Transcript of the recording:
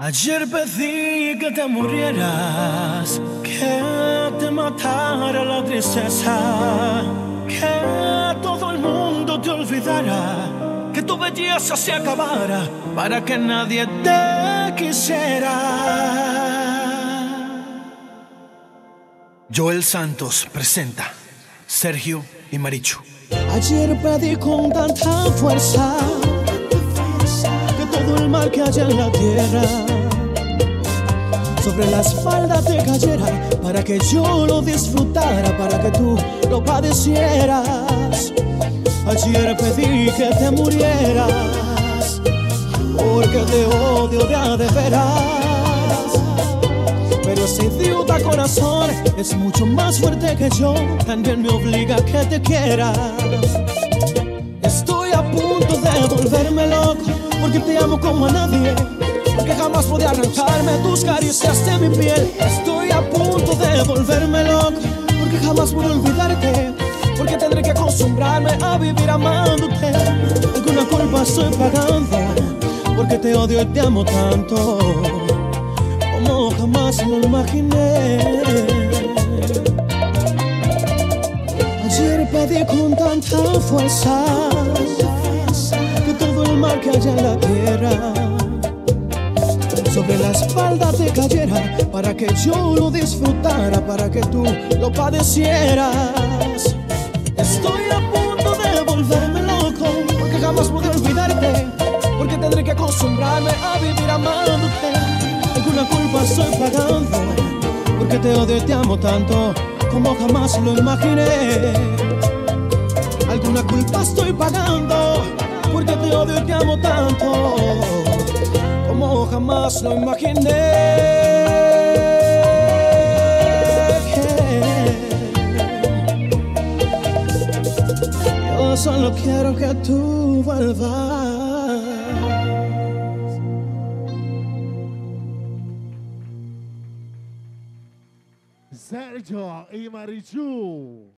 Ayer pedí que te murieras, que te matara la tristeza, que todo el mundo te olvidara, que tu belleza se acabara para que nadie te quisiera. Joel Santos presenta Sergio y Marichu. Ayer pedí con tanta fuerza que todo el mal que haya en la tierra sobre la espalda te cayera, para que yo lo disfrutara, para que tú lo padecieras. Ayer pedí que te murieras, porque te odio de veras. Pero ese idiota corazón es mucho más fuerte que yo, también me obliga a que te quiera. Estoy a punto de volverme loco, porque te amo como a nadie, porque jamás podré arrancarme tus caricias de mi piel. Estoy a punto de volverme loco, porque jamás podré olvidarte, porque tendré que acostumbrarme a vivir amándote. Alguna culpa estoy pagando, porque te odio y te amo tanto como jamás lo imaginé. Ayer pedí con tanta fuerza que todo el mal que haya en la tierra sobre la espalda te cayera, para que yo lo disfrutara, para que tú lo padecieras. Estoy a punto de volverme loco, porque jamás podré olvidarte, porque tendré que acostumbrarme a vivir amándote. Alguna culpa estoy pagando, porque te odio y te amo tanto como jamás lo imaginé. Alguna culpa estoy pagando, porque te odio y te amo tanto como jamás lo imaginé. Yo solo quiero que tú vuelvas. Sergio y Marichu.